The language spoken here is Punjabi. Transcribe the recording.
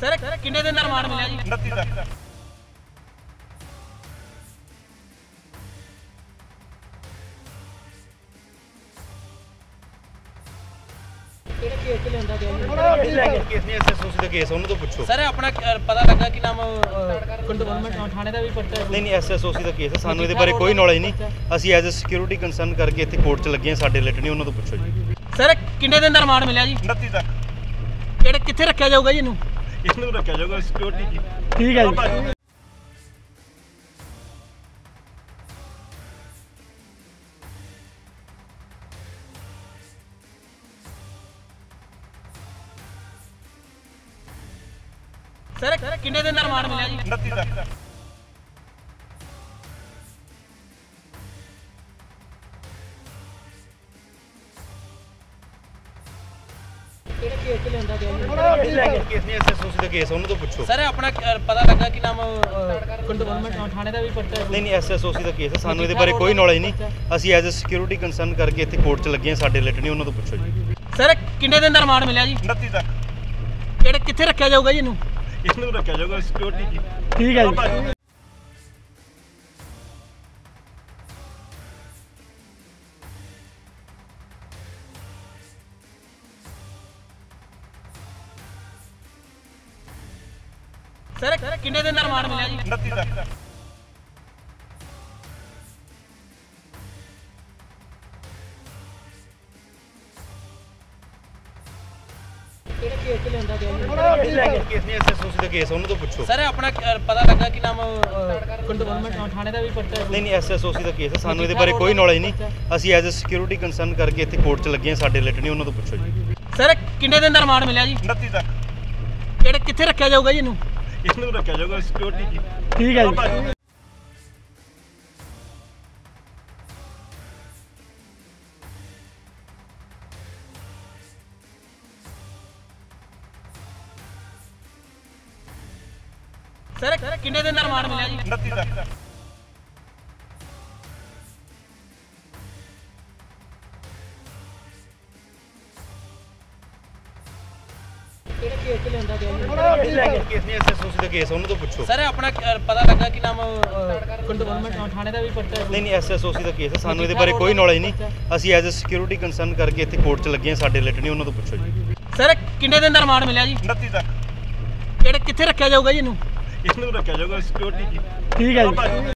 सर किन्ने दिन दा रिमांड मिलिया जी? 29 तक। केस लिया केस नहीं एसएसओसी ਦਾ ਕੇਸ ਉਹਨੂੰ ਤੋਂ ਪੁੱਛੋ। सर अपना पता लगा कि नाम कंटोनमेंट थाने ਦਾ ਵੀ ਪਰਚਾ ਨਹੀਂ ਨਹੀਂ ਐਸਐਸਓਸੀ ਦਾ ਕੇਸ ਹੈ, ਸਾਨੂੰ ਇਹਦੇ ਬਾਰੇ ਕੋਈ ਨੌਲੇਜ ਨਹੀਂ। ਅਸੀਂ ਐਜ਼ ਅ ਸਿਕਿਉਰਿਟੀ ਕੰਸਰਨ ਕਰਕੇ ਇੱਥੇ ਕੋਰਟ 'ਚ ਲੱਗੇ ਹਾਂ, ਸਾਡੇ ਰਿਲੇਟਡ ਨਹੀਂ, ਉਹਨਾਂ ਤੋਂ ਪੁੱਛੋ ਜੀ। ਸਰ ਕਿੰਨੇ ਦਿਨ ਦਾ ਰਿਮਾਂਡ ਮਿਲਿਆ ਜੀ? 29 ਤੱਕ। ਕਿਹੜੇ ਕਿੱਥੇ ਰੱਖਿਆ ਜਾਊਗਾ ਜੀ ਇਹਨੂੰ? ਇਹਨੂੰ ਰੱਖਿਆ ਜਾਊਗਾ ਸਿਕਿਉਰਿਟੀ ਜੀ। ਠੀਕ ਹੈ ਜੀ। सर किन्ने दिन दा रिमांड मिलिया जी? 29 तक। केस लिया केस नहीं एसएसओसी ਦਾ ਕੇਸ ਉਹਨੂੰ ਤੋਂ ਪੁੱਛੋ। सर अपना पता लगा कि नाम कंटोनमेंट थाने ਦਾ ਵੀ ਪਰਚਾ ਨਹੀਂ ਨਹੀਂ ਐਸਐਸਓਸੀ ਦਾ ਕੇਸ ਹੈ, ਸਾਨੂੰ ਇਹਦੇ ਬਾਰੇ ਕੋਈ ਨੌਲੇਜ ਨਹੀਂ। ਅਸੀਂ ਐਜ਼ ਅ ਸਿਕਿਉਰਿਟੀ ਕੰਸਰਨ ਕਰਕੇ ਇੱਥੇ ਕੋਰਟ 'ਚ ਲੱਗੇ ਹਾਂ, ਸਾਡੇ ਰਿਲੇਟਡ ਨਹੀਂ, ਉਹਨਾਂ ਤੋਂ ਪੁੱਛੋ ਜੀ। सर किन्ने दिन दा रिमांड मिलिया जी? 29 तक। ਕਿਹੜੇ ਕਿੱਥੇ ਰੱਖਿਆ ਜਾਊਗਾ ਜੀ ਇਹਨੂੰ? ਇਹਨੂੰ ਰੱਖਿਆ ਜਾਊਗਾ ਸਿਕਿਉਰਿਟੀ ਜੀ। ਠੀਕ ਹੈ ਜੀ। सर किन्ने दिन दा रिमांड मिलिया जी? 29 तक। केस लिया केस नहीं एसएसओसी ਦਾ ਕੇਸ ਉਹਨੂੰ ਤੋਂ ਪੁੱਛੋ। सर अपना पता लगा कि नाम कंटोनमेंट थाने ਦਾ ਵੀ ਪਰਚਾ ਨਹੀਂ ਨਹੀਂ ਐਸਐਸਓਸੀ ਦਾ ਕੇਸ ਹੈ, ਸਾਨੂੰ ਇਹਦੇ ਬਾਰੇ ਕੋਈ ਨੌਲੇਜ ਨਹੀਂ। ਅਸੀਂ ਐਜ਼ ਅ ਸਿਕਿਉਰਿਟੀ ਕੰਸਰਨ ਕਰਕੇ ਇੱਥੇ ਕੋਰਟ 'ਚ ਲੱਗੇ ਹਾਂ, ਸਾਡੇ ਰਿਲੇਟਡ ਨਹੀਂ, ਉਹਨਾਂ ਤੋਂ ਪੁੱਛੋ ਜੀ। सर किन्ने दिन दा रिमांड मिलिया जी? 29 तक। ਕਿਹੜੇ ਕਿੱਥੇ ਰੱਖਿਆ ਜਾਊਗਾ ਜੀ ਇਹਨੂੰ? ਇਹਨੂੰ ਰੱਖਿਆ ਜਾਊਗਾ ਸਿਕਿਉਰਿਟੀ ਜੀ। ਠੀਕ ਹੈ ਜੀ। सर किन्ने दिन दा रिमांड मिलिया जी? 29 तक। केस लिया केस नहीं एसएसओसी ਦਾ ਕੇਸ ਉਹਨੂੰ ਤੋਂ ਪੁੱਛੋ। सर अपना पता लगा कि नाम कंटोनमेंट थाने ਦਾ ਵੀ ਪਰਚਾ ਨਹੀਂ ਨਹੀਂ ਐਸਐਸਓਸੀ ਦਾ ਕੇਸ ਹੈ, ਸਾਨੂੰ ਇਹਦੇ ਬਾਰੇ ਕੋਈ ਨੌਲੇਜ ਨਹੀਂ। ਅਸੀਂ ਐਜ਼ ਅ ਸਿਕਿਉਰਿਟੀ ਕੰਸਰਨ ਕਰਕੇ ਇੱਥੇ ਕੋਰਟ 'ਚ ਲੱਗੇ ਹਾਂ, ਸਾਡੇ ਰਿਲੇਟਡ ਨਹੀਂ, ਉਹਨਾਂ ਤੋਂ ਪੁੱਛੋ ਜੀ। सर किन्ने दिन दा रिमांड मिलिया जी? 29 तक। ਕਿਹੜੇ ਕਿੱਥੇ ਰੱਖਿਆ ਜਾਊਗਾ ਜੀ ਇਹਨੂੰ? ਇਹਨੂੰ ਰੱਖਿਆ ਜਾਊਗਾ ਸਿਕਿਉਰਿਟੀ ਜੀ। ਠੀਕ ਹੈ ਜੀ।